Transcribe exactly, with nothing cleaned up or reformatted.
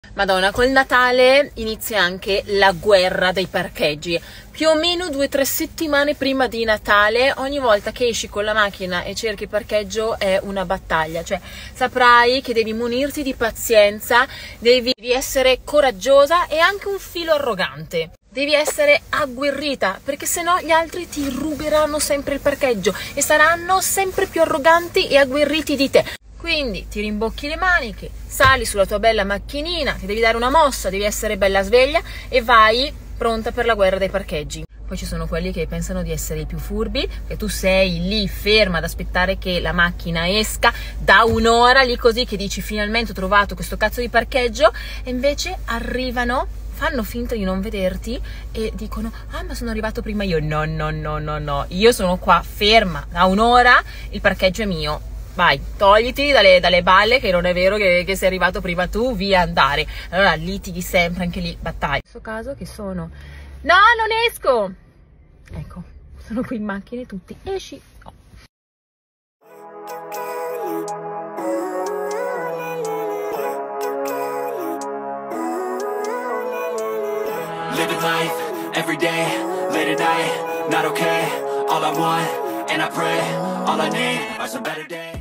Madonna, col Natale inizia anche la guerra dei parcheggi. Più o meno due o tre settimane prima di Natale, ogni volta che esci con la macchina e cerchi parcheggio è una battaglia. Cioè, saprai che devi munirti di pazienza, devi essere coraggiosa e anche un filo arrogante. Devi essere agguerrita, perché sennò gli altri ti ruberanno sempre il parcheggio e saranno sempre più arroganti e agguerriti di te. Quindi ti rimbocchi le maniche, sali sulla tua bella macchinina, ti devi dare una mossa, devi essere bella sveglia e vai pronta per la guerra dei parcheggi. Poi ci sono quelli che pensano di essere i più furbi, che tu sei lì ferma ad aspettare che la macchina esca da un'ora, lì così, che dici finalmente ho trovato questo cazzo di parcheggio, e invece arrivano, fanno finta di non vederti e dicono: ah, ma sono arrivato prima io. No, no, no, no, no, io sono qua ferma da un'ora, il parcheggio è mio. Vai, togliti dalle, dalle balle che non è vero che, che sei arrivato prima tu, via andare. Allora litighi sempre, anche lì battaglia. In questo caso che sono... No, non esco! Ecco, sono qui in macchina e tutti, esci! Oh. Living life, every day, late at night, not okay. All I want, and I pray, all I need are some better days.